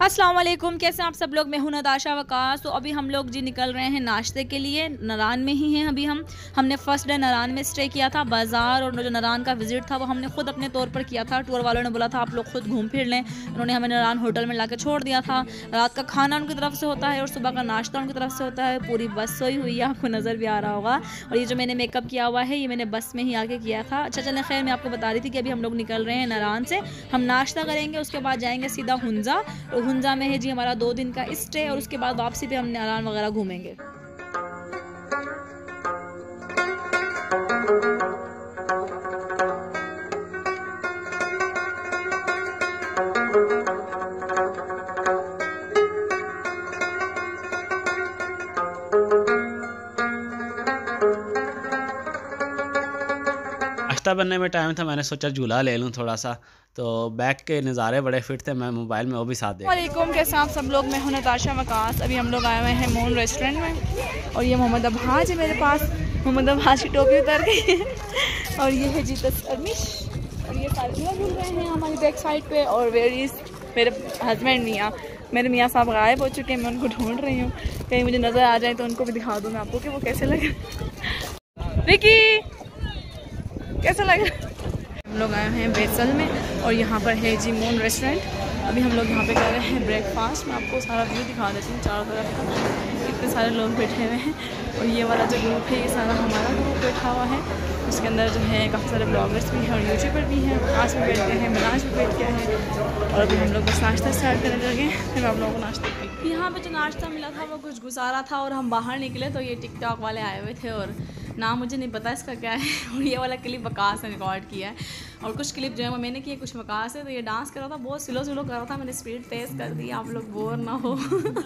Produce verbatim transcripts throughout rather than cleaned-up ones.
अस्सलाम वालेकुम, कैसे हैं आप सब लोग। मैं हूं नताशा वकास। तो अभी हम लोग जी निकल रहे हैं नाश्ते के लिए। नारान में ही हैं अभी हम हमने फ़र्स्ट डे नारान में स्टे किया था। बाज़ार और जो नारान का विज़िट था वो हमने ख़ुद अपने तौर पर किया था। टूर वालों ने बोला था आप लोग ख़ुद घूम फिर लें। उन्होंने हमें नारान होटल में ला के छोड़ दिया था। रात का खाना उनकी तरफ से होता है और सुबह का नाश्ता उनकी तरफ से होता है। पूरी बस सोई हुई है, आपको नज़र भी आ रहा होगा। और ये जो मैंने मेकअप किया हुआ है ये मैंने बस में ही आके किया था। अच्छा चलें, खैर मैं आपको बता रही थी कि अभी हम लोग निकल रहे हैं नारान से। हम नाश्ता करेंगे, उसके बाद जाएंगे सीधा हुंजा। तो हुंजा में है जी हमारा दो दिन का स्टे और उसके बाद वापसी पे हम नारान वगैरह घूमेंगे। नाश्ता बनने में टाइम था, मैंने सोचा झूला ले लूँ थोड़ा सा। तो बैक के नज़ारे बड़े फिट थे, मैं मोबाइल में वो भी साथ दे। वालेकुम, कैसे आप सब लोग। मैं हूं नताशा वकास। अभी हम लोग आए हुए हैं मून रेस्टोरेंट में और ये मोहम्मद अब्बास है मेरे पास। मोहम्मद अब्बास की टोपी उतर गई है और ये है जी तस्मीश और ये सारे झूला झूल रहे हैं हमारी बैक साइड पे। और वेर इज़ मेरे हस्बैंड मियाँ। मेरे मियाँ साहब गायब हो चुके हैं, मैं उनको ढूंढ रही हूँ, कहीं मुझे नज़र आ जाए तो उनको भी दिखा दूँ मैं आपको कि वो कैसे लगे। विकी कैसा लगा। हम लोग आए हैं बेसल में और यहाँ पर है जी मून रेस्टोरेंट। अभी हम लोग यहाँ पे कर रहे हैं ब्रेकफास्ट। मैं आपको सारा व्यू दिखा देती हूँ चारों तरफ का। कितने सारे लोग बैठे हुए हैं और ये वाला जो ग्रुप है ये सारा हमारा ग्रुप बैठा हुआ है। उसके अंदर जो है काफ़ी सारे ब्लॉगर्स भी हैं और यूट्यूबर भी हैं। आज भी बैठते हैं, मिनाज भी बैठ गया है और अभी हम लोग बस नाश्ता स्टार्ट करने लगे। फिर आप लोगों को नाश्ता यहाँ पर जो नाश्ता मिला था वो कुछ गुजारा था और हम बाहर निकले तो ये टिकटॉक वाले आए हुए थे और नाम मुझे नहीं पता इसका क्या है। और ये वाला क्लिप वकास ने रिकॉर्ड किया है और कुछ क्लिप जो है वो मैंने किए, कुछ वकास है। तो ये डांस कर रहा था, बहुत स्लो स्लो कर रहा था, मैंने स्पीड तेज़ कर दी, आप लोग बोर ना हो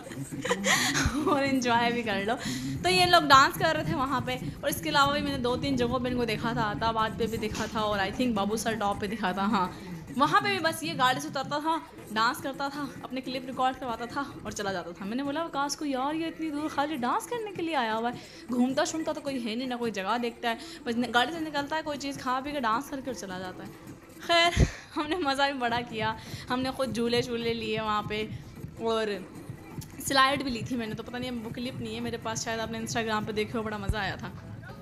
और इन्जॉय भी कर लो। तो ये लोग डांस कर रहे थे वहाँ पे। और इसके अलावा भी मैंने दो तीन जगहों पर इनको देखा था। आताबाद पे भी दिखा था और I think Babu sir top पे दिखा था। हाँ, वहाँ पे भी बस ये गाड़ी से उतरता था, डांस करता था, अपने क्लिप रिकॉर्ड करवाता था और चला जाता था। मैंने बोला वकास को, यार ये इतनी दूर खाली डांस करने के लिए आया हुआ है, घूमता शूमता तो कोई है नहीं, ना कोई जगह देखता है, बस गाड़ी से निकलता है, कोई चीज़ खा पी के डांस करके और चला जाता है। खैर हमने मज़ा भी बड़ा किया, हमने खुद झूले झूले लिए वहाँ पे और स्लाइड भी ली थी मैंने। तो पता नहीं वो क्लिप नहीं है मेरे पास, शायद आपने इंस्टाग्राम पे देखे हो, बड़ा मज़ा आया था।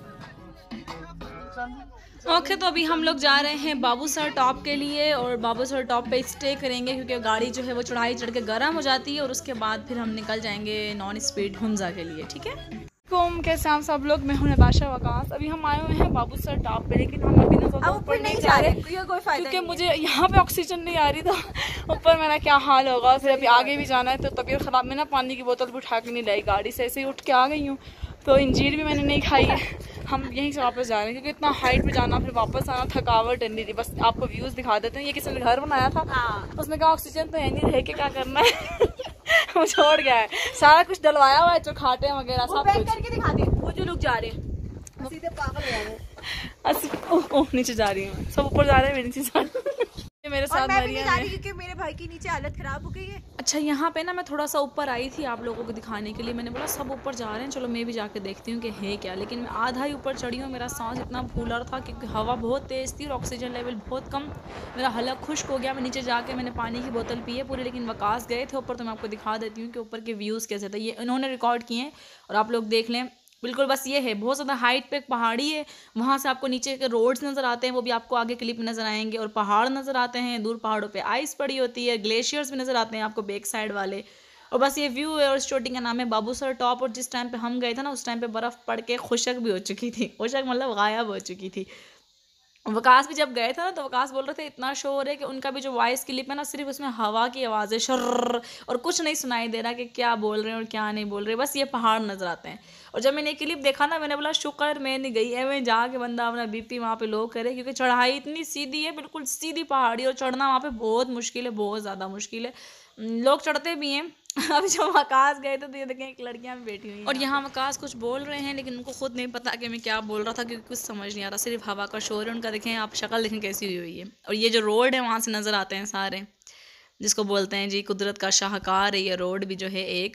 ओके okay, तो अभी हम लोग जा रहे हैं बाबू सर टॉप के लिए और बाबू सर टॉप पे स्टे करेंगे क्योंकि गाड़ी जो है वो चढ़ाई चढ़ के गर्म हो जाती है और उसके बाद फिर हम निकल जाएंगे नॉन स्पीड हुंजा के लिए। ठीक है, तुम कैसे आप सब लोग। मैं हूं नताशा वकास। अभी हम आए हुए हैं बाबू सर टॉप पे, लेकिन हम अभी ना ऊपर नहीं जा रहे क्योंकि मुझे यहाँ पे ऑक्सीजन नहीं आ रही। तो ऊपर मेरा क्या हाल होगा। फिर अभी आगे भी जाना है तो तबीयत ख़राब में ना पानी की बोतल भी उठा के नहीं लाई, गाड़ी से ऐसे ही उठ के आ गई हूँ। तो इंजीर भी मैंने नहीं खाई है। हम यहीं से वापस जा रहे हैं क्योंकि इतना हाइट पे जाना फिर वापस आना थकावट है नहीं थी। बस आपको व्यूज़ दिखा देते हैं। ये किसी ने घर बनाया था, उसने कहा ऑक्सीजन तो है नहीं, रह के क्या करना है वो छोड़ गया है। सारा कुछ डलवाया हुआ है, जो खाटे वगैरह सब कुछ करके दिखा दे। वो जो लोग जा रहे हैं सीधे पागल हो रहे हैं। ओह नीचे जा रही हूँ, सब ऊपर जा रहे हैं, नीचे जा रही हूँ। मेरे साथ मैं भी नहीं जा रही क्योंकि मेरे भाई की नीचे हालत खराब हो गई है। अच्छा, यहाँ पे ना मैं थोड़ा सा ऊपर आई थी आप लोगों को दिखाने के लिए। मैंने बोला सब ऊपर जा रहे हैं, चलो मैं भी जाके देखती हूँ कि है क्या। लेकिन मैं आधा ही ऊपर चढ़ी हूँ, मेरा सांस इतना फूला था क्योंकि हवा बहुत तेज़ थी और ऑक्सीजन लेवल बहुत कम, मेरा हलक खुश्क हो गया। मैं नीचे जाके मैंने पानी की बोतल पी है पूरी, लेकिन वकास गए थे ऊपर तो मैं आपको दिखा देती हूँ कि ऊपर के व्यूज़ कैसे थे। ये इन्होंने रिकॉर्ड किए हैं और आप लोग देख लें। बिल्कुल बस ये है, बहुत ज़्यादा हाइट पे एक पहाड़ी है, वहाँ से आपको नीचे के रोड्स नज़र आते हैं, वो भी आपको आगे क्लिप में नज़र आएंगे। और पहाड़ नज़र आते हैं, दूर पहाड़ों पे आइस पड़ी होती है, ग्लेशियर्स भी नज़र आते हैं आपको बैक साइड वाले। और बस ये व्यू है और इस चोटी का नाम है बाबू सर टॉप। और जिस टाइम पे हम गए थे ना उस टाइम पे बर्फ़ पड़ के खुशक भी हो चुकी थी, खुशक मतलब गायब हो चुकी थी। वकास भी जब गए थे ना तो वकास बोल रहे थे इतना शोर है कि उनका भी जो वॉइस क्लिप है ना सिर्फ उसमें हवा की आवाज़ें शर्र और कुछ नहीं सुनाई दे रहा कि क्या बोल रहे हैं और क्या नहीं बोल रहे, बस ये पहाड़ नज़र आते हैं। और जब मैंने क्लिप देखा ना मैंने बोला शुक्र मैं नहीं गई है, मैं जाके बंदा अपना बीपी वहाँ पे लो करे क्योंकि चढ़ाई इतनी सीधी है, बिल्कुल सीधी पहाड़ी और चढ़ना वहाँ पे बहुत मुश्किल है, बहुत ज़्यादा मुश्किल है। लोग चढ़ते भी हैं। अभी जब वकास गए थे तो ये देखें एक लड़कियां भी बैठी हुई हैं और यहाँ वकास कुछ बोल रहे हैं लेकिन उनको खुद नहीं पता कि मैं क्या बोल रहा था क्योंकि कुछ समझ नहीं आ रहा, सिर्फ हवा का शोर है उनका। देखें आप शक्ल देखें कैसी हुई हुई है। और ये जो रोड है वहाँ से नज़र आते हैं सारे, जिसको बोलते हैं जी कुदरत का शाहकार है ये रोड भी जो है एक।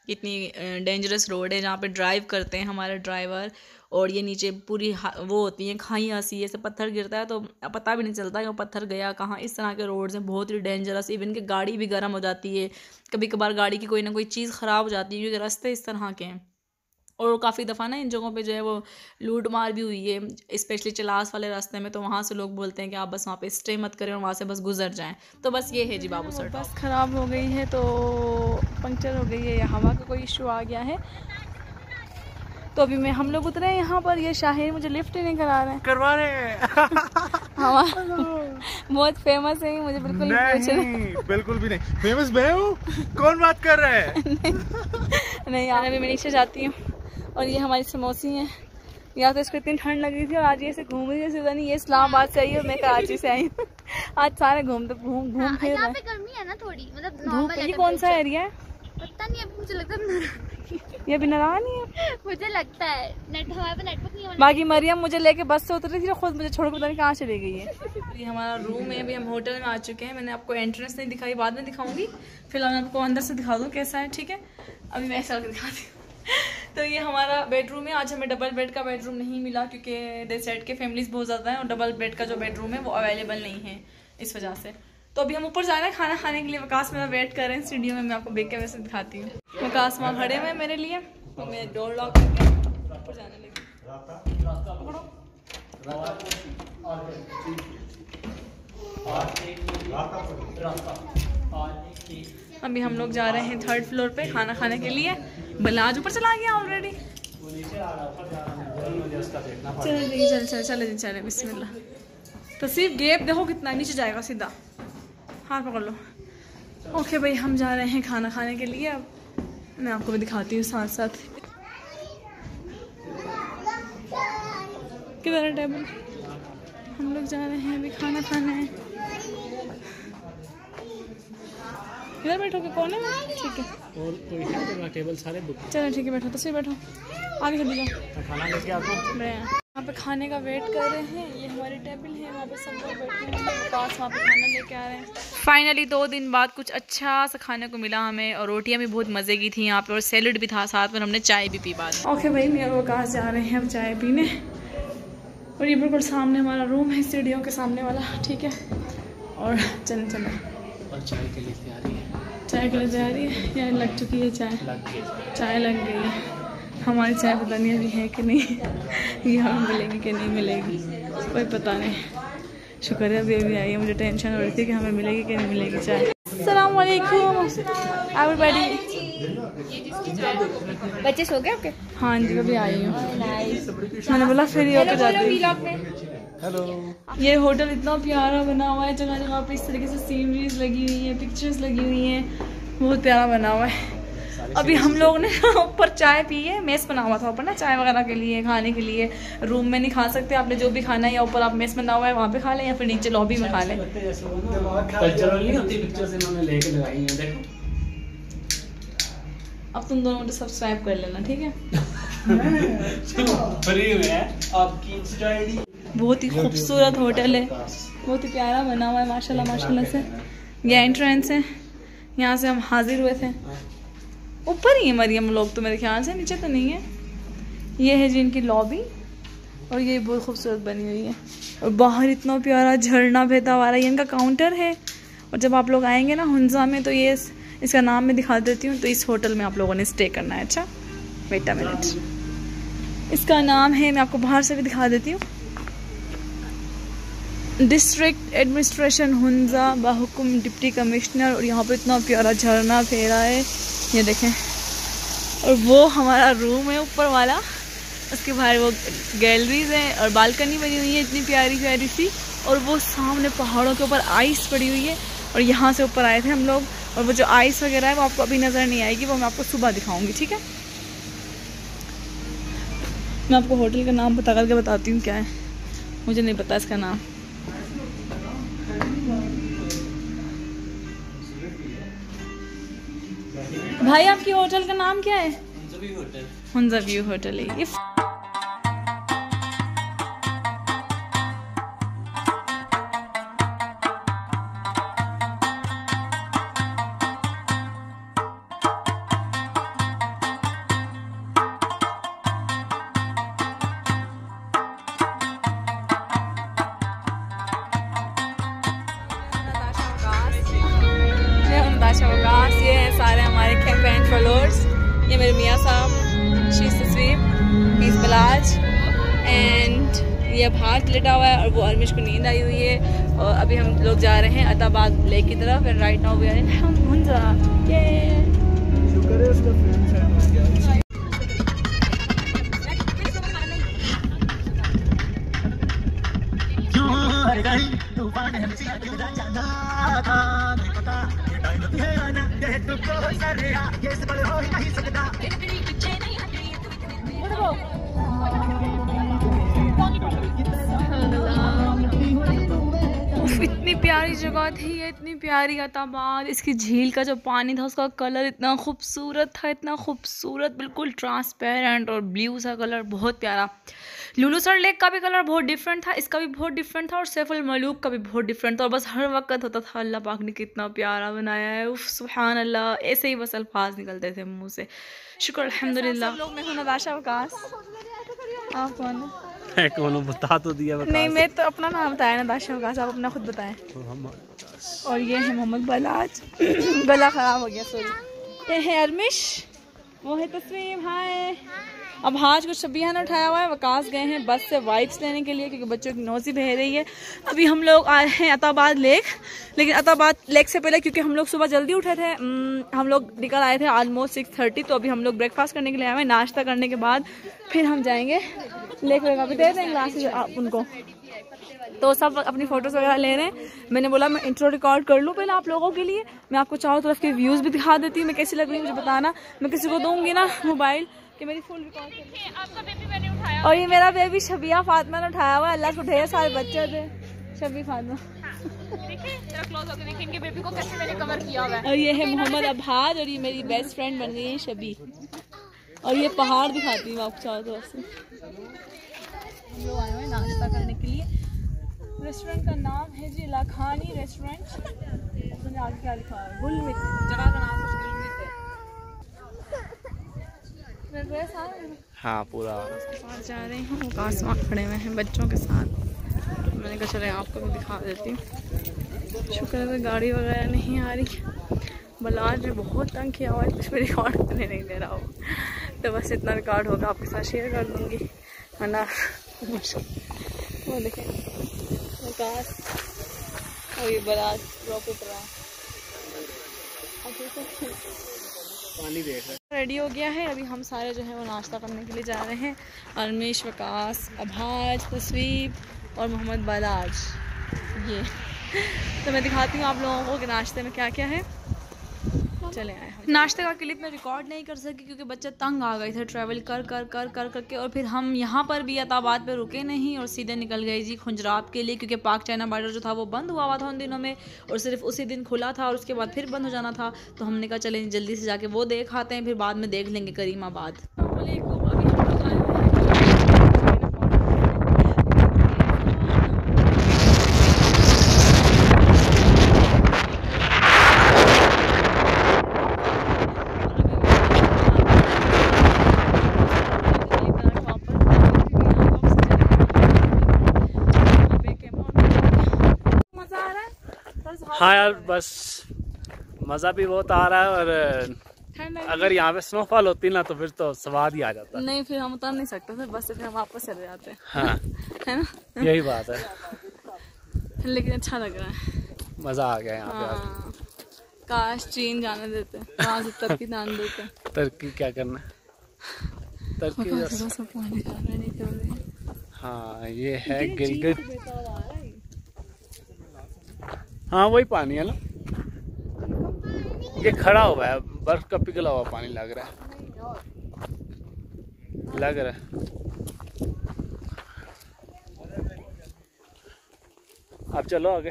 कितनी डेंजरस रोड है जहाँ पे ड्राइव करते हैं हमारे ड्राइवर, और ये नीचे पूरी वो होती हैं खाइयाँ सी, ऐसे पत्थर गिरता है तो पता भी नहीं चलता कि वो पत्थर गया कहाँ। इस तरह के रोड्स हैं बहुत ही डेंजरस। इवन कि गाड़ी भी गर्म हो जाती है, कभी कभार गाड़ी की कोई ना कोई चीज़ ख़राब हो जाती है क्योंकि रास्ते इस तरह के हैं। और काफ़ी दफ़ा ना इन जगहों पे जो है वो लूट मार भी हुई है, स्पेशली चलास वाले रास्ते में। तो वहाँ से लोग बोलते हैं कि आप बस वहाँ पे स्टे मत करें और वहाँ से बस गुजर जाएं। तो बस ये है जी बाबू सर। बस ख़राब हो गई है तो पंक्चर हो गई है या हवा का कोई इशू आ गया है। तो अभी मैं हम लोग उतरे हैं यहाँ पर। ये शाहिर मुझे लिफ्ट ही नहीं करा रहे हैं। करवा रहे हैं। हवा बहुत फेमस है, मुझे बिल्कुल नहीं, बिल्कुल भी नहीं फेमस। मैं हूँ, कौन बात कर रहा है? नहीं यार, अभी मैं नीचे जाती हूँ। और ये हमारी समोसी हैं। यहाँ तो इसको इतनी ठंड लग रही थी और आज ये ऐसे घूम रही है जैसे नहीं ये इस्लामाबाद से आई है और मैं कराची से आई हूँ। आज सारे घूमते घूम घूम फिर रहे हैं। गर्मी है ना थोड़ी, मतलब धूप। ये कौन सा एरिया है? पता नहीं, अभी मुझे लगता है ये भी नाराज नहीं है। मुझे लगता है नेट हमारे पे नेटवर्क नहीं है। बाकी मरियम मुझे लेके बस से उतरी थी, खुद मुझे छोड़ के पता नहीं कहाँ चली गई है। ये हमारा रूम है। अभी हम होटल में आ चुके हैं। मैंने आपको एंट्रेंस नहीं दिखाई, बाद में दिखाऊंगी। फिलहाल मैं आपको अंदर से दिखा दूँ कैसा है, ठीक है? अभी मैं ऐसा दिखाती हूँ। तो ये हमारा बेडरूम है। आज हमें डबल बेड का बेडरूम नहीं मिला क्योंकि दे सेट के फैमिलीज बहुत ज़्यादा हैं और डबल बेड का जो बेडरूम है वो अवेलेबल नहीं है इस वजह से। तो अभी हम ऊपर जा रहे हैं खाना खाने के लिए। वकास मेरा वेट कर रहे हैं सीढ़ियों में। मैं आपको देख के वैसे दिखाती हूँ। वकास वहाँ खड़े हुए हैं मेरे लिए। तो मैं डोर लॉक करके ऊपर जाने लगी। अभी हम लोग जा रहे हैं थर्ड फ्लोर पे खाना खाने के लिए। भला आज ऊपर चला गया ऑलरेडी। चलो जी, चल चल चले जी चले। बिस्मिल्लाह। तो सिर्फ गैप देखो कितना नीचे जाएगा, सीधा हाथ पकड़ लो। ओके भाई, हम जा रहे हैं खाना खाने के लिए। अब मैं आपको भी दिखाती हूँ साथ साथ। किधर है टेबल? हम लोग जा रहे हैं अभी खाना खाने। इधर बैठोगे कोने में? ठीक है। और कोई है टेबल सारे बुक। चलो ठीक है, बैठो। तो सिर्फ बैठो, आगे चल जाओ। खाना लेके आपको मैं यहाँ पे खाने का वेट कर रहे हैं। ये हमारी टेबल है, वहाँ पे सब लोग बैठे हैं। पास वहाँ पे खाना लेके आ रहे हैं। फाइनली दो दिन बाद कुछ अच्छा सा खाने को मिला हमें और रोटियाँ भी बहुत मज़े की थी यहाँ पे और सैलड भी था साथ में। हमने चाय भी पी बाद में। ओके भाई, मैं और वकास जा रहे हैं अब चाय पीने। और ये बिल्कुल सामने हमारा रूम है, सीढ़ियों के सामने वाला, ठीक है? और चलें चलें। और चाय के लिए तैयारी है। चाय के लिए तैयारी है यार, लग चुकी है चाय। लग गई चाय लग गई है। हमारी चाय पता नहीं अभी है कि नहीं, ये हमें मिलेगी कि नहीं मिलेगी, कोई पता नहीं। शुक्र है अभी अभी आई है। मुझे टेंशन हो रही थी कि हमें मिलेगी कि नहीं मिलेगी चाय। अस्सलाम वालेकुम एवरीबॉडी। बच्चे सो गए आपके? हाँ जी, अभी आई हूँ। मैंने बोला फिर ये होकर जाती हूँ। हेलो। ये होटल इतना प्यारा बना हुआ है, जगह जगह पे इस तरीके से सीनरीज लगी हुई है, पिक्चर्स लगी हुई हैं, बहुत प्यारा बना हुआ है। अभी हम लोग ने ऊपर चाय पी है। मेस बना हुआ था ऊपर ना चाय वगैरह के लिए, खाने के लिए। रूम में नहीं खा सकते, आपने जो भी खाना है या ऊपर आप मेस बना हुआ है वहाँ पे खा लें या फिर नीचे लॉबी में खा लें। कल्चरल नहीं होती पिक्चर्स इन्होंने लेके लगाई हैं, देखो। अब तुम दोनों मुझे सब्सक्राइब कर लेना, ठीक है? फ्री में है आपकी इंस्टा आईडी। बहुत ही खूबसूरत होटल है, बहुत ही प्यारा बना हुआ है माशाल्लाह माशाल्लाह से। ये एंट्रेंस है, यहाँ से हम हाजिर हुए थे। ऊपर ही है मरियम लोग तो मेरे ख्याल से, नीचे तो नहीं है। ये है जी इनकी लॉबी और ये बहुत खूबसूरत बनी हुई है। और बाहर इतना प्यारा झरना बहता हुआ रहा है। ये इनका काउंटर है। और जब आप लोग आएंगे ना हुंजा में तो ये इसका नाम मैं दिखा देती हूँ। तो इस होटल में आप लोगों ने स्टे करना है। अच्छा वेट अ मिनट, इसका नाम है, मैं आपको बाहर से भी दिखा देती हूँ, डिस्ट्रिक्ट एडमिनिस्ट्रेशन हुंजा बाहुकुम डिप्टी कमिश्नर। और यहाँ पे इतना प्यारा झरना फेरा है, ये देखें। और वो हमारा रूम है ऊपर वाला, उसके बाहर वो गैलरीज हैं और बालकनी बनी हुई है इतनी प्यारी प्यारी सी। और वो सामने पहाड़ों के ऊपर आइस पड़ी हुई है। और यहाँ से ऊपर आए थे हम लोग। और वो जो आइस वगैरह है वो आपको अभी नज़र नहीं आएगी, वो मैं आपको सुबह दिखाऊंगी, ठीक है? मैं आपको होटल का नाम पता करके बताती हूँ क्या है, मुझे नहीं पता इसका नाम। भाई आपकी होटल का नाम क्या है? हुंजा व्यू होटल है ये। मेरे मियाँ साहब, शी इज़ तस्वीर, ही इज़ बलाज, एंड ये भाग लेटा हुआ है और वो अर्मिश को नींद आई हुई है। और अभी हम लोग जा रहे हैं अताबाद लेक की तरफ and right now we are in Hunza. ये शुक्र है उसका फ्रेंड सेट हो गया। इतनी प्यारी जगह थी ये, इतनी प्यारी अताबाद। इसकी झील का जो पानी था उसका कलर इतना खूबसूरत था, इतना खूबसूरत, बिल्कुल ट्रांसपेरेंट और ब्लू सा कलर, बहुत प्यारा। लुलूसर लेक का भी कलर बहुत डिफरेंट था, इसका भी बहुत डिफरेंट था, और सैफ अल मलूक का भी बहुत डिफरेंट था। और बस हर वक्त होता था अल्लाह पाक ने कितना प्यारा बनाया है, उफ सुभान अल्लाह, ऐसे ही बस अल्फाज निकलते थे मुँह से। शुक्र अल्हम्दुलिल्लाह। लोग मैं हूँ नताशा वकास, आप कौन है? कौन बता तो दिया, नहीं मैं तो अपना नाम बताया नताशा वकास, आप अपना खुद बताएं। और ये है मोहम्मद बलाज, गला ख़राब हो गया सॉरी। ये है अर्मिश, वो है तस्वीर, हाय। अब हाज को शबिया ने उठाया हुआ है, वकास गए हैं बस से वाइप्स लेने के लिए क्योंकि बच्चों की नौजी बह रही है। अभी हम लोग आए हैं अताबाद लेक, लेकिन अताबाद लेक से पहले क्योंकि हम लोग सुबह जल्दी उठे थे, हम लोग निकल आए थे ऑलमोस्ट सिक्स थर्टी, तो अभी हम लोग ब्रेकफास्ट करने के लिए आए हैं। नाश्ता करने के बाद फिर हम जाएंगे लेक वगैरह भी दे देंगे ग्लासेस उनको, तो सब अपनी फ़ोटोज़ वगैरह ले रहे हैं। मैंने बोला मैं इंट्रो रिकॉर्ड कर लूँ पहले आप लोगों के लिए, मैं आपको चारों तरफ के व्यूज़ भी दिखा देती हूँ, मैं कैसी लग रही हूँ मुझे बताना। मैं किसी को दूँगी ना मोबाइल कि मेरी फुल रिकॉर्ड कर। आपका बेबी मैंने उठाया, और ये मेरा बेबी शबिया फातिमा ने उठाया हुआ है, अल्लाह को ढेर सारे बच्चे थे। शबी फातिमा क्लोज होकर देखेंगे बेबी को कैसे मैंने कवर किया हुआ है। और ये है मोहम्मद अबहाज, और ये मेरी बेस्ट फ्रेंड बन गई है शबी। और ये पहाड़ दिखाती हूँ आपको चारों तरफ से। हम लोग आए हुए हैं नाश्ता करने के लिए, रेस्टोरेंट का नाम है जी लाखानी रेस्टोरेंट। उसने आगे क्या लिखा है, गुलमित, जगह का नाम कुछ गुलमित है। हाँ पूरा उसके साथ जा रही हूँ, आसमान खड़े हुए हैं बच्चों के साथ, मैंने कहा चले आपको भी दिखा देती हूँ। शुक्र है गाड़ी वगैरह नहीं आ रही। बलाज ने बहुत तंग किया हुआ है, कुछ भी रिकॉर्ड करने नहीं दे रहा हो, तो बस इतना रिकॉर्ड होगा आपके साथ शेयर कर दूँगी, है ना। वो देखें विकास और ये बलाज रॉकेट रहा पानी देख रहे। रेडी हो गया है, अभी हम सारे जो है वो नाश्ता करने के लिए जा रहे हैं। अर्मिश, वकास, अभाज, तस्वीर और मोहम्मद बलाज। ये तो मैं दिखाती हूँ आप लोगों को कि नाश्ते में क्या क्या है। चले आए हम। नाश्ते का क्लिप मैं रिकॉर्ड नहीं कर सकी क्योंकि बच्चे तंग आ गए थे ट्रैवल कर कर कर कर करके, और फिर हम यहाँ पर भी अताबाद पे रुके नहीं और सीधे निकल गए जी खुंजरात के लिए, क्योंकि पाक चाइना बॉर्डर जो था वो बंद हुआ हुआ था उन दिनों में, और सिर्फ उसी दिन खुला था और उसके बाद फिर बंद हो जाना था। तो हमने कहा चलें जल्दी से जाके वो देख आते हैं, फिर बाद में देख लेंगे करीमाबाद। हाँ यार बस मज़ा भी बहुत आ रहा है, और अगर यहाँ पे स्नोफॉल होती ना तो फिर तो स्वाद ही आ जाता। नहीं फिर हम उतर नहीं सकते थे, बस फिर हम वापस चले जाते हैं। हाँ है ना, यही बात है, लेकिन अच्छा लग रहा है, मज़ा आ गया यहाँ पे। हाँ, काश चीन जाने देते, वहाँ से तरक्की जाने देते। तरक्की क्या करना, तरक्की बस पानी जा रहा है निकल रहे हैं। हाँ ये है गिलगित, हाँ वही पानी है ना, ये खड़ा हुआ है, बर्फ का पिघला हुआ पानी लग रहा है, लग रहा है। अब चलो आगे,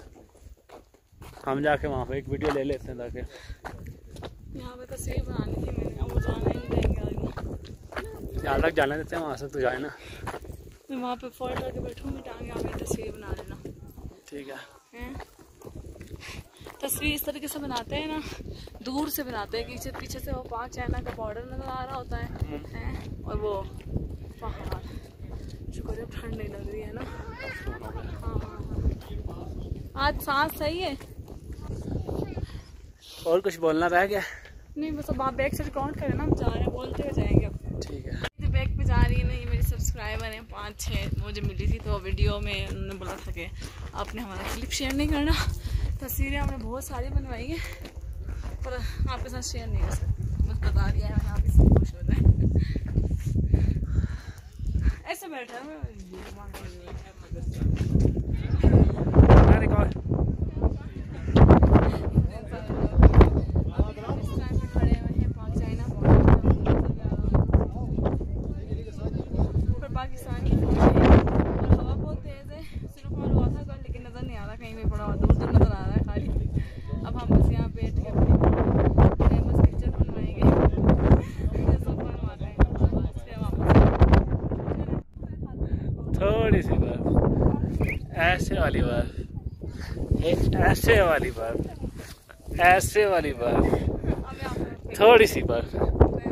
हम जाके वहाँ पे एक वीडियो ले लेते हैं ताकि यहाँ पे तस्वीर बनानी थी मैंने, अब वो जाने नहीं देंगे आगे। यहाँ तक जाने देते हैं, वहाँ से तो जाए ना। मैं वहाँ पे फोल्ड करके बैठूँगी टांगे, आप मेरी तस्वीर बना लेना। ठीक है, हैं? तस्वीर इस तरीके से बनाते हैं ना, दूर से बनाते हैं, पीछे पीछे से वो पाक चाइना का बॉर्डर नजर आ रहा होता है, हैं? और वो पहाड़, शुक्र है ठंड नहीं लग रही है ना। हाँ हाँ, आज सांस सही है। और कुछ बोलना रह गया? नहीं बस अब आप बैक से काउंट करें ना, हम जा रहे हैं, बोलते हुए जाएंगे अब। ठीक है। तो बैक पे जा रही है ना, ये मेरे सब्सक्राइबर हैं पाँच छः, मुझे मिली थी तो वीडियो में उन्होंने बोला था कि आपने हमारा क्लिप शेयर नहीं करना। तस्वीरें हमने बहुत सारी बनवाई हैं पर आपके साथ शेयर नहीं कर सकती, बस बता दिया है मैंने, आप इससे खुश हो जाए। ऐसे बैठा है पाकिस्तानी और हवा बहुत तेज़ है, स्नोफॉल हुआ था कल लेकिन नज़र नहीं आ रहा, कहीं पे पड़ा हुआ दूर दूर नज़र आ रहा है खाली। अब हम बस यहाँ बैठ के फेमस पिक्चर बनवाएंगे। थोड़ी सी बर्फ, ऐसे वाली बर्फ, ऐसे वाली बर्फ, ऐसे वाली बर्फ, थोड़ी सी बर्फ।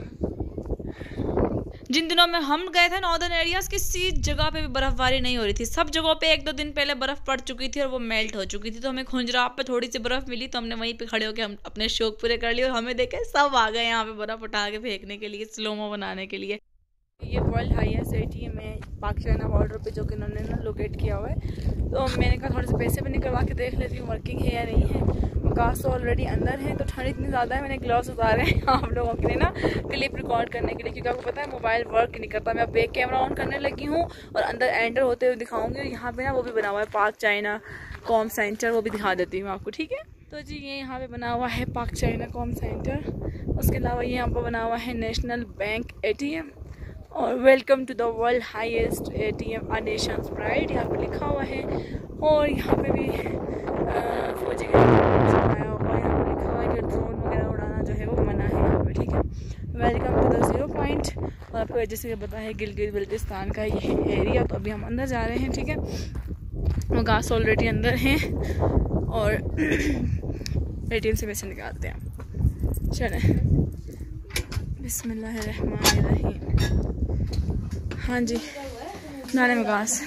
जिन दिनों में हम गए थे नॉर्दर्न एरियाज, किसी जगह पे भी बर्फबारी नहीं हो रही थी। सब जगहों पे एक दो दिन पहले बर्फ पड़ चुकी थी और वो मेल्ट हो चुकी थी। तो हमें खुंजराब पे थोड़ी सी बर्फ मिली तो हमने वहीं पे खड़े होकर हम अपने शौक पूरे कर लिए और हमें देखे सब आ गए यहाँ पे बर्फ उठा के फेंकने के लिए, स्लोमो बनाने के लिए। ये वर्ल्ड हाईएस्ट एटीएम है पाक चाइना बॉर्डर पे, जो कि उन्होंने ना लोकेट किया हुआ है। तो मैंने कहा थोड़े से पैसे भी निकलवा के देख लेती हूँ वर्किंग है या नहीं है। मकास तो ऑलरेडी अंदर है, तो ठंड इतनी ज़्यादा है, मैंने ग्लव्स उतारे हैं आप लोगों के लिए ना क्लिप रिकॉर्ड करने के लिए, क्योंकि आपको पता है मोबाइल वर्क नहीं करता। मैं अब बैक कैमरा ऑन करने लगी हूँ और अंदर एंटर होते हुए दिखाऊंगी। और यहाँ पे ना वो भी बना हुआ है पाक चाइना कॉम सेंटर, वो भी दिखा देती हूँ आपको, ठीक है। तो जी ये यहाँ पे बना हुआ है पाक चाइना कॉम सेंटर। उसके अलावा ये यहाँ पर बना हुआ है नेशनल बैंक एटीएम और welcome to the world highest ATM a nation's pride यहाँ पे लिखा हुआ है। और यहाँ पे भी फौजी का बनाया हुआ है, यहाँ पे लिखा हुआ है कि ड्रोन वगैरह उड़ाना जो है वो मना है यहाँ पे, ठीक है। Welcome to the zero point. और आपको जैसे कि पता है गिलगित बल्तिस्तान का ये एरिया, तो अभी हम अंदर जा रहे हैं, ठीक है। वो गास ऑलरेडी अंदर हैं और एटीएम से पैसे निकालते हैं। चलें बिस्मिल्लाहिर्रहमानिर्रहीम। हाँ जी नाने मगास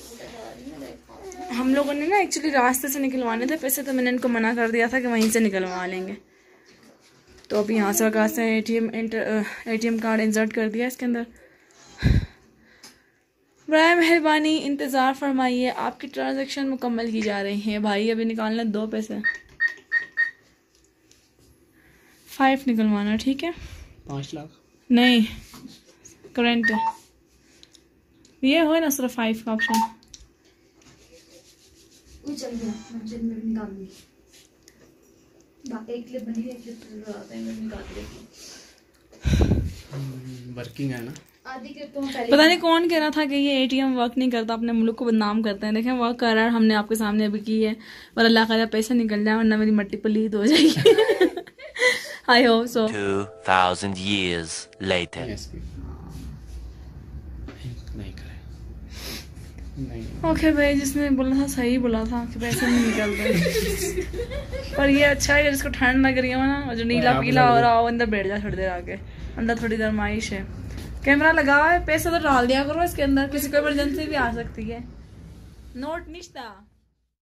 हम लोगों ने ना एक्चुअली रास्ते से निकलवाने थे पैसे, तो मैंने इनको मना कर दिया था कि वहीं से निकलवा लेंगे। तो अभी यहाँ से मगास से ATM enter ATM card insert कर दिया इसके अंदर। बराए मेहरबानी इंतज़ार फरमाइए, आपकी ट्रांजैक्शन मुकम्मल की जा रही है। भाई अभी निकालना दो पैसे, फाइव निकलवाना, ठीक है। पाँच लाख नहीं करंट है ये हो ना, सिर्फ फाइव का ऑप्शन। चल गया मैं निकाल ली, एक क्लिप बनी है, एक क्लिप लगाते हैं, मैं निकाल देती हूं। वर्किंग है ना, आधी क्लिप तो पहले पता नहीं कौन कह रहा था कि ये एटीएम वर्क नहीं करता, अपने मुल्क को बदनाम करते हैं। देखें वर्क कर रहा है, हमने आपके सामने अभी की है, पर अल्लाह करे पैसे निकल जाए वरना मेरी मट्टी पलीद हो जाएगी। I hope so. Two thousand years later. नहीं करे, नहीं। ओके भाई, जिसने बोला था सही बोला था कि पैसे नहीं निकलते। पर ये अच्छा है जिसको ठंड लग रही हो ना, और जो नीला पीला हो रहा हो अंदर बैठ जा थोड़ी देर आके, अंदर थोड़ी गर्माइश है। कैमरा लगा है, पैसा तो डाल दिया करो इसके अंदर, किसी को इमरजेंसी भी आ सकती है। नोट निश्ता